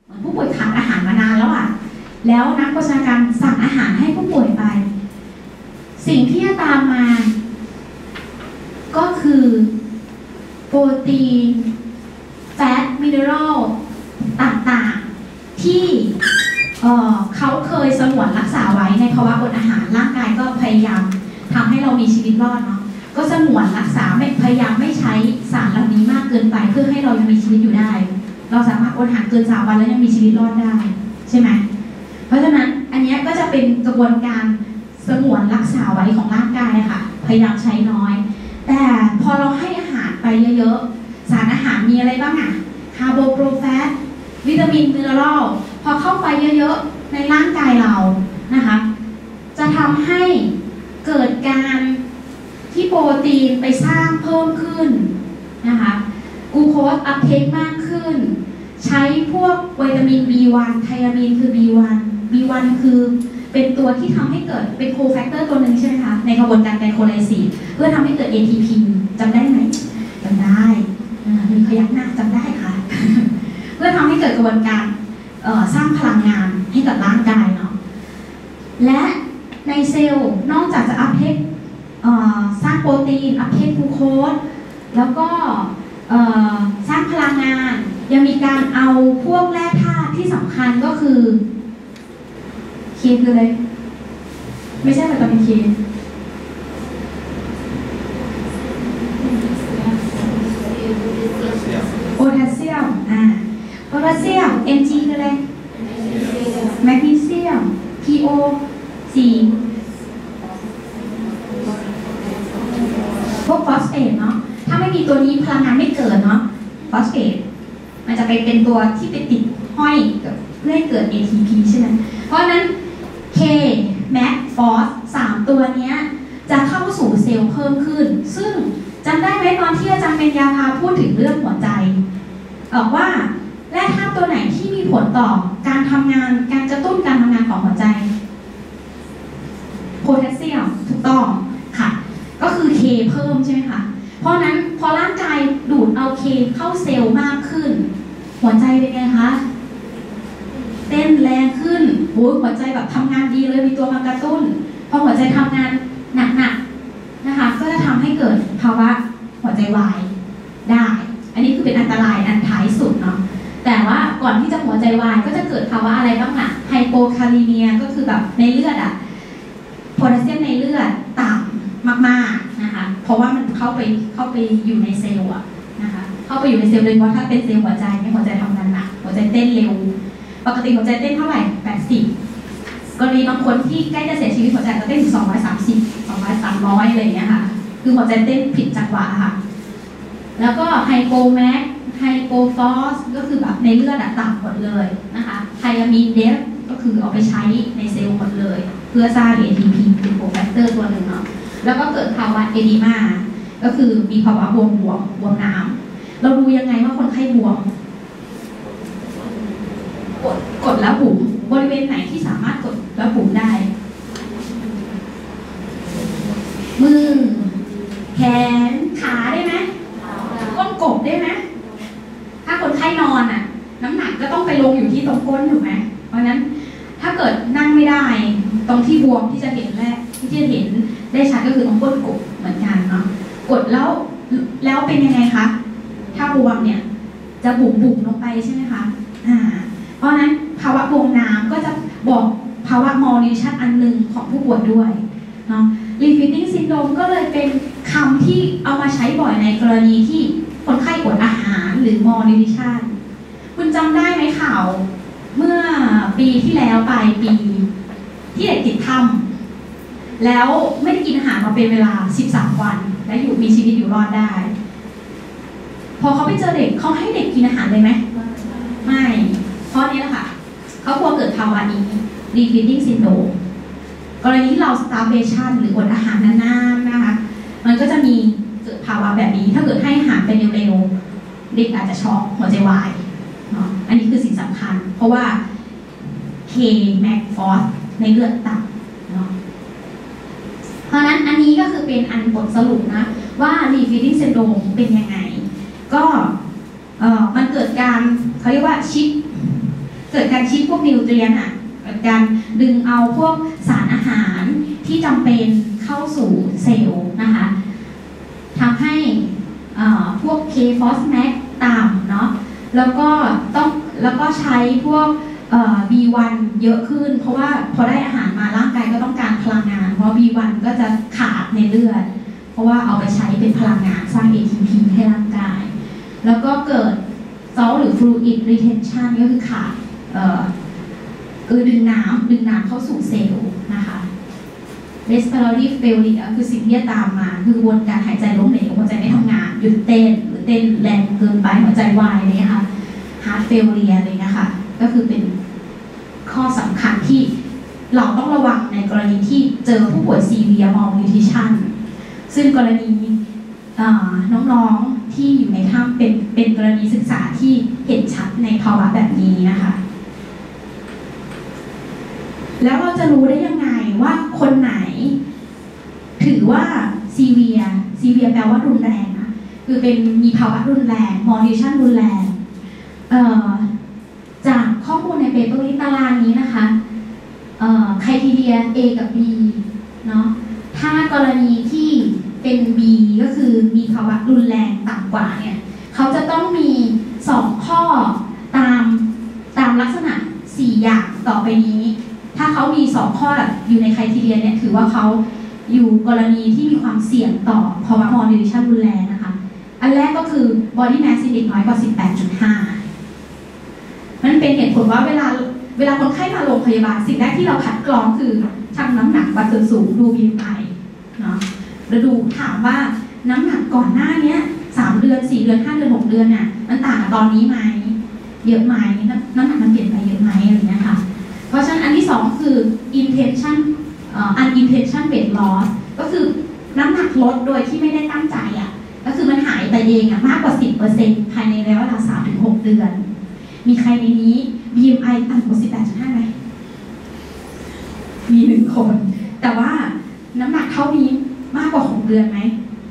เหมือนผู้ป่วยขาดอาหารมานานแล้วอ่ะแล้วนักโภชนาการสั่งอาหารให้ผู้ป่วยไปสิ่งที่จะตามมาก็คือโปรตีนแฟตมิเนอรัลต่างๆที่เขาเคยสงวนรักษาไว้ในภาวะอดอาหารร่างกายก็พยายามทำให้เรามีชีวิตรอดเนาะก็สงวนรักษาพยายามไม่ใช้สารเหล่านี้มากเกินไปเพื่อให้เรายังมีชีวิตอยู่ได้เราสามารถอดอาหารเกิน3 วันแล้วยังมีชีวิตรอดได้ใช่ไหมเพราะฉะนั้นอันนี้ก็จะเป็นกระบวนการสงวนรักษาไว้ของร่างกายค่ะพยายามใช้น้อยแต่พอเราให้อาหารไปเยอะๆสารอาหารมีอะไรบ้างอะคาร์โบโปรแฟตวิตามินมิเนอรัลพอเข้าไปเยอะๆในร่างกายเรานะคะจะทำให้เกิดการที่โปรตีนไปสร้างเพิ่มขึ้นนะคะกลูโคสอัพเทคมากขึ้นใช้พวกวิตามิน B1 ไทอามีนคือ B1 คือเป็นตัวที่ทำให้เกิดเป็นโคแฟกเตอร์ตัวหนึ่งใช่ไหมคะในกระบวนการไกลโคไลซิสเพื่อทำให้เกิด ATP จำได้ไหมจำได้มีพยักหน้าจำได้ค่ะ เพื่อทำให้เกิดกระบวนการสร้างพลังงานให้กับร่างกายเนาะและในเซลล์นอกจากจะอัพเทคสร้างโปรตีนอัพเทคกลูโคสแล้วก็สร้างพลังงานยังมีการเอาพวกแร่ธาตุที่สำคัญก็คือเคคืออะไรไม่ใช่วิตามินเคโพแทสเซียมโพแทสเซียม Mg คืออะไรแมกนีเซียม PO 4พวกฟอสเฟตเนาะถ้าไม่มีตัวนี้พลังงานไม่เกิดเนาะฟอสเฟตมันจะไปเป็นตัวที่ไปติดห้อยเพื่อให้เกิด ATP ใช่ไหมเพราะนั้น K Mac Phos 3 ตัวนี้จะเข้าสู่เซลล์เพิ่มขึ้นซึ่งจำได้ไหมตอนที่อาจารย์เบญญาภาพูดถึงเรื่องหัวใจบอกว่าแร่ธาตุตัวไหนที่มีผลต่อการทำงานการกระตุ้นการทำงานของหัวใจโพแทสเซียมถูกต้องค่ะก็คือ K เพิ่มใช่ไหมคะเพราะนั้นพอร่างกายดูดเอา K เข้าเซลล์มากขึ้นหัวใจเป็นไงคะเต้นแรงขึ้นหัวใจแบบทำงานดีเลยมีตัวมากระตุ้นพอหัวใจทำงานหนักๆนะคะก็จะทำให้เกิดภาวะหัวใจวายได้อันนี้คือเป็นอันตรายอันท้ายสุดเนาะแต่ว่าก่อนที่จะหัวใจวายก็จะเกิดภาวะอะไรบ้างล่ะไฮโปคาลีเมียก็คือแบบในเลือดอะโพแทสเซียมในเลือดต่ำมากๆนะคะเพราะว่ามันเข้าไปอยู่ในเซลล์อะนะคะเข้าไปอยู่ในเซลล์โดยเฉพาะถ้าเป็นเซลล์หัวใจให้หัวใจทำงานหนักหัวใจเต้นเร็วปกติหัวใจเต้นเท่าไหร่80กรณีบางคนที่ใกล้จะเสียชีวิตหัวใจจะเต้นถึง230 200 300อะไรอย่างเงี้ยค่ะคือหัวใจเต้นผิดจังหวะค่ะแล้วก็ไฮโปแมกไฮโปฟอสก็คือแบบในเลือดต่ำหมดเลยนะคะไทอามีนเดฟก็คือเอาไปใช้ในเซลล์หมดเลยเพื่อสร้าง ATP เป็นโคแฟกเตอร์ตัวหนึ่งเนาะแล้วก็เกิดภาวะเอดีมาก็คือมีภาวะบวมน้ำเราดูยังไงว่าคนไข้บวมกดแล้วบุ๋มบริเวณไหนที่สามารถกดแล้วบุ๋มได้มือแขนขาได้ไหมก้นกบได้ไหมถ้าคนไข้นอนอ่ะน้ำหนักก็ต้องไปลงอยู่ที่ตรงก้นถูกไหมเพราะนั้นถ้าเกิดนั่งไม่ได้ตรงที่บวมที่จะเห็นที่จะเห็นได้ชัดก็คือตรงก้นกบเหมือนกันเนาะกดแล้วเป็นยังไงคะถ้าบวมเนี่ยจะบุ๋มลงไปใช่ไหมคะเพราะนั้นภาวะบวมน้ำก็จะบอกภาวะมอลนิชั่นอันหนึ่งของผู้ป่วยด้วยเนาะ refeeding syndrome ก็เลยเป็นคำที่เอามาใช้บ่อยในกรณีที่คนไข้อดอาหารหรือ malnutrition คุณจำได้ไหมข่าวเมื่อปีที่แล้วปลายปีที่เด็กติดถ้ำแล้วไม่ได้กินอาหารมาเป็นเวลา13 วันและมีชีวิตอยู่รอดได้พอเขาไปเจอเด็กเขาให้เด็กกินอาหารเลยไหมไม่เพราะนี้แหละค่ะเขากลัวเกิดภาวะนี้ refeeding syndrome กรณีที่เรา starvation หรืออดอาหารนานๆนะคะมันก็จะมีเกิดภาวะแบบนี้ถ้าเกิดให้อาหารไปเร็วๆเด็กอาจจะช็อกหัวใจวายเนาะอันนี้คือสิ่งสำคัญเพราะว่า K Mac Phos ในเลือดต่ำเนาะเพราะนั้นอันนี้ก็คือเป็นอันบทสรุปนะว่า refeeding syndrome เป็นยังไงก็มันเกิดการเขาเรียกว่าชิปกิดการชิปพวกนิวเทรียนอ่ะเกิดการดึงเอาพวกสารอาหารที่จำเป็นเข้าสู่เซลล์นะคะทำให้พวก K-phosphate ต่ำเนาะแล้วก็ใช้พวกB1 เยอะขึ้นเพราะว่าพอได้อาหารมาร่างกายก็ต้องการพลังงานเพราะ B1 ก็จะขาดในเลือดเพราะว่าเอาไปใช้เป็นพลังงานสร้าง ATP ให้ร่างกายแล้วก็เกิด salt หรือ fluid retention ก็คือขาดดึงน้ำเข้าสู่เซลล์นะคะ respiratory failure คือสิ่งที่จะตามมาคือกระบวนการหายใจล้มเหลวหัวใจไม่ทำงานหยุดเต้นหรือเต้นแรงเกินไปหัวใจวายอะไรเลยค่ะ heart failure อะไรเลยนะคะก็คือเป็นข้อสำคัญที่เราต้องระวังในกรณีที่เจอผู้ป่วย severe malnutrition ซึ่งกรณีน้องๆที่อยู่ในถ้ำเป็นกรณีศึกษาที่เห็นชัดในภาวะแบบนี้นะคะแล้วเราจะรู้ได้ยังไงว่าคนไหนถือว่าsevereแปลว่ารุนแรงนะคือเป็นมีภาวะรุนแรง malnutrition รุนแรงจากข้อมูลในเปเปอร์นี้ตารางนี้นะคะcriteria A กับ B เนาะถ้ากรณีที่เป็น B ก็คือมีภาวะรุนแรงต่ำกว่าเนี่ยเขาจะต้องมี2ข้อตามลักษณะ4อย่างต่อไปนี้ถ้าเขามี2ข้ออยู่ใน criteria เนี่ยถือว่าเขาอยู่กรณีที่มีความเสี่ยงต่อภาวะ malnutrition รุนแรงนะคะอันแรกก็คือ body mass index น้อยกว่า 18.5 มันเป็นเหตุผลว่าเวลาคนไข้มาโรงพยาบาลสิ่งแรกที่เราคัดกรองคือชั่งน้ำหนักวัดส่วนสูงดู BMI เนาะแล้วดูถามว่าน้ำหนักก่อนหน้านี้3 เดือน 4 เดือน 5 เดือน 6 เดือนน่ะมันต่างกับตอนนี้ไหมเยอะไหมน้ำหนักมันเปลี่ยนไปเยอะไหมอะไรเงี้ยค่ะเพราะฉะนั้นอันที่2คือ unintention weight loss ก็คือน้ำหนักลดโดยที่ไม่ได้ตั้งใจอ่ะก็คือมันหายไปเองอ่ะมากกว่า 10% ภายในระยะเวลา 3-6 เดือนมีใครในนี้ BMI ต่ำกว่า 18.5 ไหมมี1 คนแต่ว่าน้ำหนักเท่านี้มากกว่า6 เดือนไหม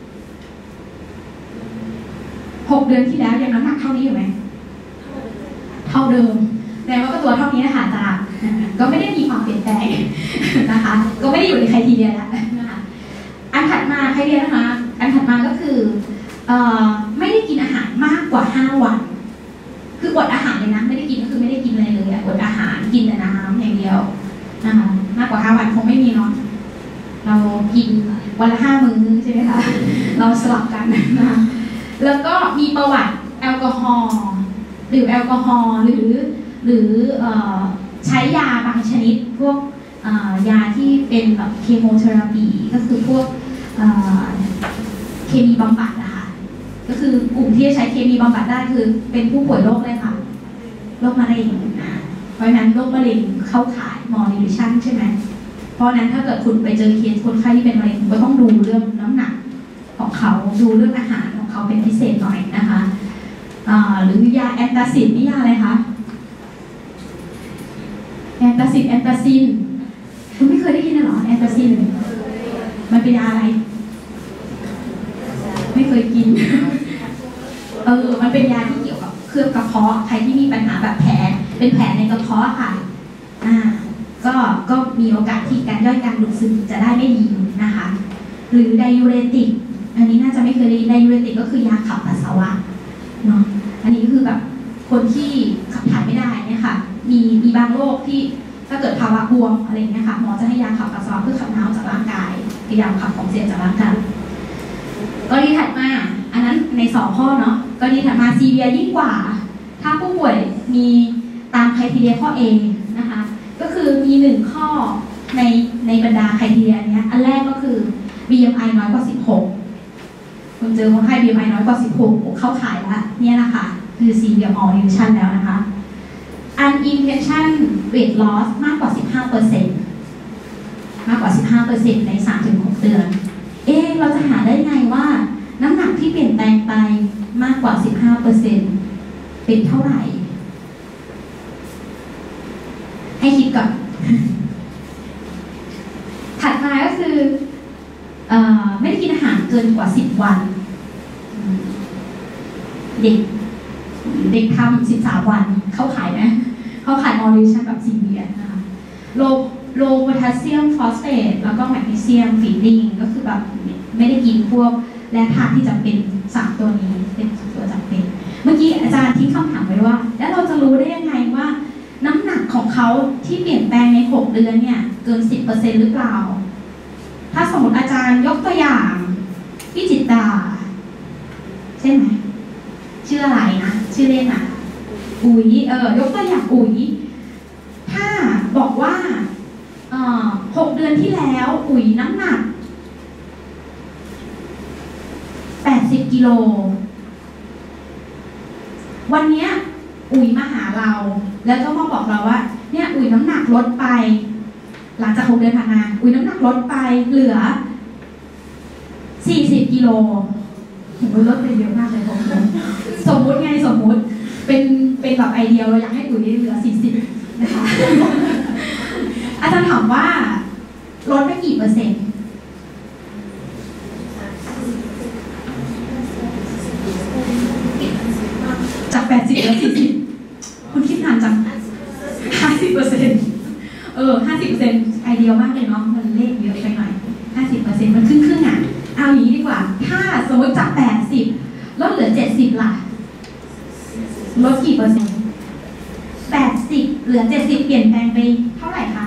6 เดือนที่แล้วยังน้ำหนักเท่านี้อยู่ไหมเท่าเดิมแต่ว่าก็ตัวเท่านี้นะคะอาจารย์ก็ไม่ได้มีความเปลี่ยนแปลงนะคะก็ไม่ได้อยู่ในใครทีเดียแล้วนะคะอันถัดมาใครเดียนะคะอันถัดมาก็คือไม่ได้กินอาหารมากกว่า5 วันคืออดอาหารเลยนะไม่ได้กินก็คือไม่ได้กินอะไรเลยอดอาหารกินแต่น้ำอย่างเดียวนะคะมากกว่า5 วันคงไม่มีเนาะเรากินวันละ5 มื้อใช่ไหมคะเราสลับกันนะคะแล้วก็มีประวัติแอลกอฮอล์ดื่มแอลกอฮอล์หรือใช้ยาบางชนิดพวกยาที่เป็นแบบเคมีเทอราปีก็คือพวกเคมีบำบัดนะคะก็คือกลุ่มที่ใช้เคมีบำบัดได้คือเป็นผู้ป่วยโรคเลยค่ะโรคมะเร็งเพราะฉะนั้นโรคมะเร็งเข้าข่าย malnutrition ใช่ไหมเพราะนั้นถ้าเกิดคุณไปเจอเคสคนไข้ที่เป็นมะเร็งคุณก็ต้องดูเรื่องน้ำหนักของเขาดูเรื่องอาหารของเขาเป็นพิเศษหน่อยนะคะหรือยาแอนตาซินนี่ยาอะไรคะแอนตาซินคุณไม่เคยได้ยินหรอแอนตาซินมันเป็นยาอะไรไม่เคยกินมันเป็นยาที่เกี่ยวกับเคลือบกระเพาะใครที่มีปัญหาแบบแผลเป็นแผลในกระเพาะค่ะก็มีโอกาสที่การย่อยการดูดซึมจะได้ไม่ดีนะคะหรือไดยูเรติกอันนี้น่าจะไม่เคยได้ยินไดยูเรติกก็คือยาขับปัสสาวะเนาะอันนี้ก็คือแบบคนที่ขับถ่ายไม่ได้เนี่ยค่ะมีบางโรคที่ถ้าเกิดภาวะบวมอะไรเงี้ยค่ะหมอจะให้ยาขับปัสสาวะเพื่อขับน้ำจากร่างกายพยายามขับของเสียจากร่างกายกรณีถัดมาอันนั้นใน2 ข้อเนาะกรณีถัดมาซีเวียยิ่งกว่าถ้าผู้ป่วยมีตามไครทีเรียข้อ A นะคะก็คือมี1 ข้อในบรรดาไครทีเรียนี้อันแรกก็คือ BMI น้อยกว่า 16คุณเจอคนไข้ BMI น้อยกว่า 16เข้าข่ายแล้วเนี่ยนะคะคือ severe malnutrition แล้วนะคะ unintention weight loss มากกว่า 15% มากกว่า 15% ใน 3-6 เดือนเราจะหาได้ไงว่าน้ำหนักที่เปลี่ยนแปลงไปมากกว่า 15% เป็นเท่าไหร่ให้คิดก่อน ถัดมาก็คือไม่ได้กินอาหารเกินกว่า10 วันเด็กทำ13 วันเข้าขายไหมเขาขาย moderation แบบ CBS นะคะ low potassium phosphate แล้วก็ magnesium feeding ก็คือแบบไม่ได้กินพวกแร่ธาตุที่จำเป็น3ตัวนี้เป็นตัวจำเป็นเมื่อกี้อาจารย์ทิ้งคำถามไว้ว่าแล้วเราจะรู้ได้ยังไงว่าน้ำหนักของเขาที่เปลี่ยนแปลงใน6 เดือนเนี่ยเกิน 10% หรือเปล่าถ้าสมมติอาจารย์ยกตัวอย่างพี่จิตตาใช่ไหมชื่ออะไรนะชื่อเล่นอ่ะอุ๋ยยกตัวอย่างอุ๋ยถ้าบอกว่า6 เดือนที่แล้วอุ๋ยน้ำหนัก80 กิโลวันนี้อุ๋ยมาหาเราแล้วก็มาบอกเราว่าเนี่ยอุ๋ยน้ำหนักลดไปหลังจาก6 เดือนผ่านมาอุ๋ยน้ำหนักลดไปเหลือ40 กิโลอุ๋ยลดไปเยอะมากเลยสมมุติไงสมมุติเป็นแบบไอเดียเราอยากให้อุ๋ยเหลือ40นะคะอาจารย์ถามว่าลดไปกี่เปอร์เซ็นต์จาก80เหลือ40คุณคิดนานจัง 50% 50% ไอเดียมากเลยเนาะมันเลขเยอะไปหน่อย 50% มันครึ่งอ่ะเอาอย่างนี้ดีกว่าถ้าสมมติจาก80ลดเหลือ70ล่ะลดกี่เปอร์เซ็นต์80เหลือ70เปลี่ยนแปลงไปเท่าไหร่คะ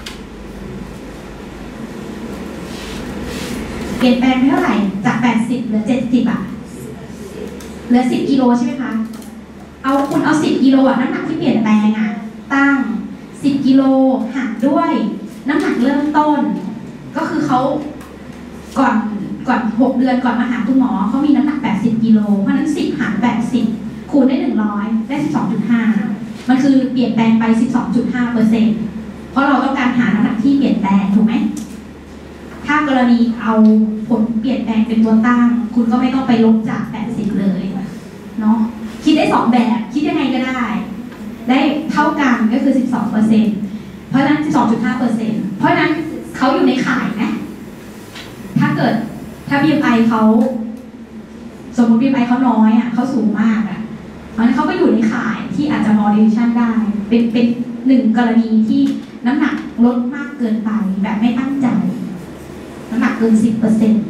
เปลี่ยนแปลงไปเท่าไหร่จาก80เหลือ70อ่ะเหลือ10 กิโลใช่ไหมคะคุณเอา10 กิโลอ่ะน้ำหนักที่เปลี่ยนแปลงอ่ะตั้ง10 กิโลหารด้วยน้ำหนักเริ่มต้นก็คือเขาก่อน6 เดือนก่อนมาหาคุณหมอเขามีน้ำหนัก80 กิโลเพราะนั้น10หาร80คูณได้100ได้ 12.5 มันคือเปลี่ยนแปลงไป 12.5% เพราะเราต้องการหาน้ำหนักที่เปลี่ยนแปลงถูกไหมถ้ากรณีเอาผลเปลี่ยนแปลงเป็นตัวตั้งคุณก็ไม่ต้องไปลบจาก80เลยเนาะคิดได้2แบบคิดยังไงก็ได้เท่ากันก็คือ 12% เพราะฉะนั้น 12.5% เพราะฉะนั้นเขาอยู่ในข่ายไหมถ้า BMI เขาสมมติ BMI เขาน้อยอ่ะเขาสูงมากอ่ะเพราะฉะนั้นเขาก็อยู่ในข่ายที่อาจจะ moderation ได้เป็น1 กรณีที่น้ำหนักลดมากเกินไปแบบไม่ตั้งใจน้ำหนักเกิน 10%